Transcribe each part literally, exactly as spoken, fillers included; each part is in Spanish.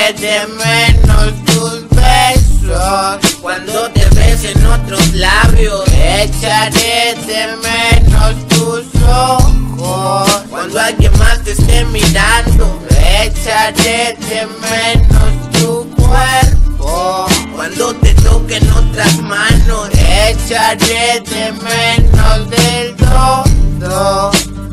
Echaré de menos tus besos cuando te besen otros labios. Echaré de menos tus ojos cuando alguien más te esté mirando. Echaré de menos tu cuerpo cuando te toquen otras manos. Echaré de menos del todo.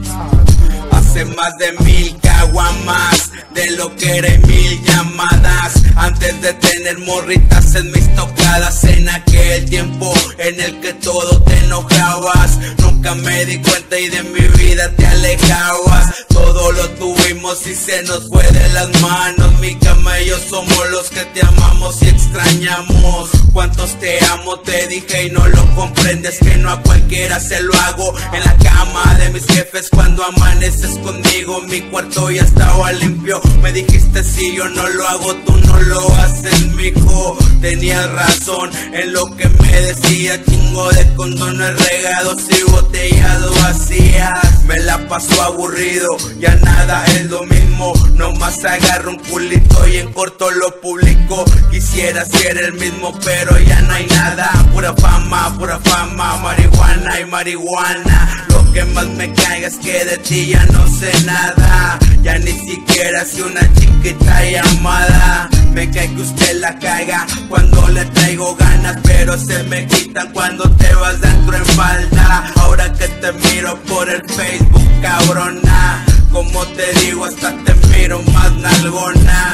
Hace más de mil caguamas de lo que era mil llamadas antes de tener morritas en mis tocadas. En aquel tiempo en el que todo te enojabas, nunca me di cuenta y de mi vida te alejabas. Todo lo tuvimos y se nos fue de las manos. Mi cama y yo somos los que te amamos y extrañamos. Cuántos te amo te dije y no lo comprendes, que no a cualquiera se lo hago. En la cama de mis jefes cuando amaneces conmigo, mi cuarto ya estaba limpio. Me dijiste si yo no lo hago, tú no lo haces, mijo. Tenías razón en lo que me decía. Chingo de condones regados y botellas vacías. Me la paso aburrido, ya nada es lo mismo. Nomás agarro un culito y en corto lo publico. Quisiera ser el mismo pero ya no hay nada. Pura fama, pura fama, marihuana y marihuana. Lo que más me caiga es que de ti ya no sé nada. Ya ni siquiera soy una chiquita llamada. Me cae que usted la caiga cuando le traigo ganas, pero se me quitan cuando te vas dentro en falda. Ahora que te miro por el Facebook, cabrona, como te digo, hasta te miro más nalgona.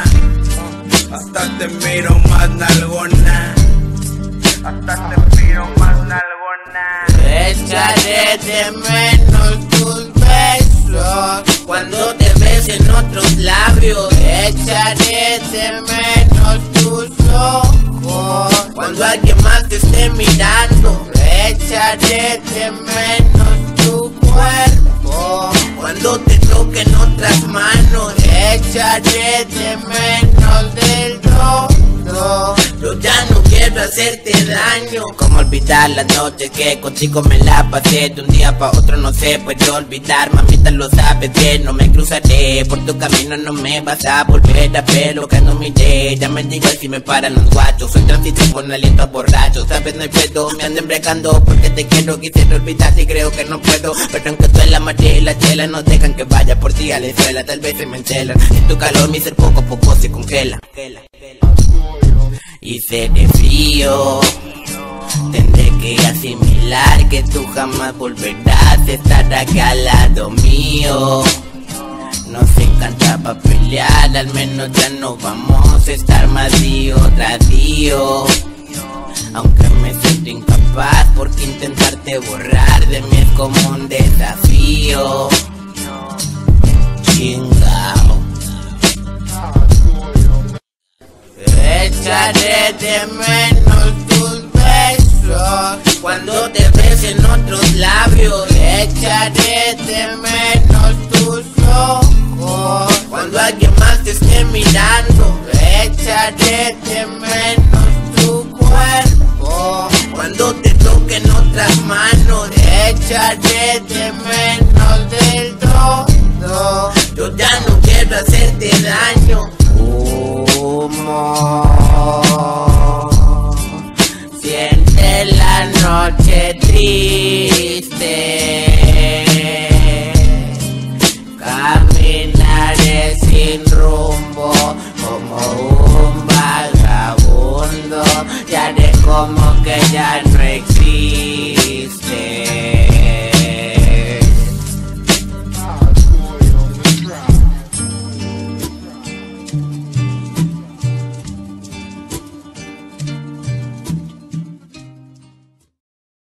Hasta te miro más nalgona. Hasta te miro más nalgona. Echaré de menos tus besos cuando te besen otros labios. Echaré de menos tus ojos cuando alguien más te esté mirando. Echaré de menos tu cuerpo cuando te toquen otras manos. Echaré de menos del todo. Yo ya no quiero hacerte daño. Cómo olvidar las noches que contigo me la pasé. De un día pa' otro no se puede olvidar. Mamita lo sabes bien, no me cruzaré por tu camino, no me vas a volver a ver lo que no miré. Ya me digo si me paran los guachos. Soy transito con aliento a borracho. Sabes no hay pedo, me ando embregando porque te quiero. Quisiera olvidarte y creo que no puedo. Pero aunque tú en la marea y la chela no dejan que vaya por ti a la escuela. Tal vez se me encelan. En tu calor mi ser poco a poco se congela. Y seré frío. Tendré que asimilar que tú jamás volverás a estar acá al lado mío. Nos encantaba pelear, al menos ya no vamos a estar más día tras día. Aunque me siento incapaz porque intentarte borrar de mí es como un desafío. Chingao. Echaré de menos tus besos cuando te besen otros labios. Echaré de menos tus ojos cuando alguien más te esté mirando. Echaré de menos tu cuerpo cuando te toquen otras manos. Echaré de menos del todo. Yo ya no quiero hacerte daño. Siente la noche triste, caminaré sin rumbo como un vagabundo. Y haré como que ya